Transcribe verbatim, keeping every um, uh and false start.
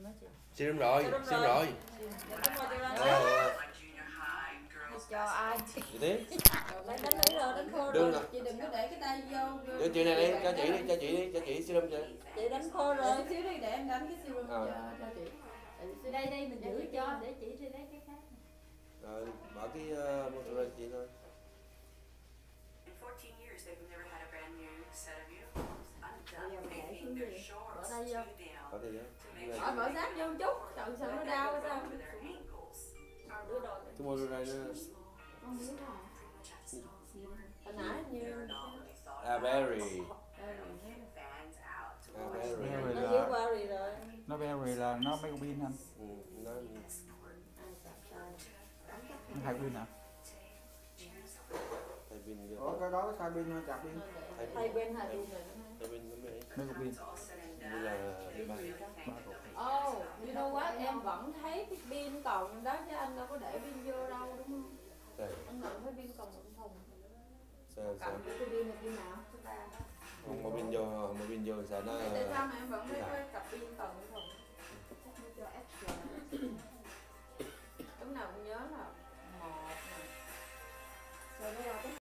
đó chị. Serum rồi, serum rồi. Cho ai? Chị tiếp. Lấy đánh lấy rồi, đánh khô rồi. Chị đừng có để cái tay vô. Cho chị này đi, cho chị đi, cho chị đi, cho chị serum chị. Chị đánh khô rồi, xíu đi để em đánh cái serum cho cho chị. Đây đây mình giữ cho để chị đi lấy cái khác. Rồi bỏ cái uh, motor chị thôi. Bỏ đây vô. Bỏ đây vô. Bỏ bỏ sát vô một chút, trời sợ nó đau sao? Cái motor này nữa. Không biết rồi. Hồi nãy như À berry. À Berry berry. nó là dưới berry rồi. nó berry là nó mấy pin anh? Ừ, nó Nó hai pin hả? thay pin vô. Ủa cái đó hai pin chặt pin. Thay bên hai pin rồi. Thay pin nó mới. Mấy cục pin? Như là ba. Oh, you know what? Em vẫn thấy cái pin còn đó chứ anh đâu có để pin vô đâu đúng không? Đây. Anh nhận thấy pin còn một thùng. Sao sao? Cầm cái pin là pin nào? Thứ ba. Không có pin vô, không có pin vô xài nó. Tại sao mà em vẫn thấy cái cặp pin còn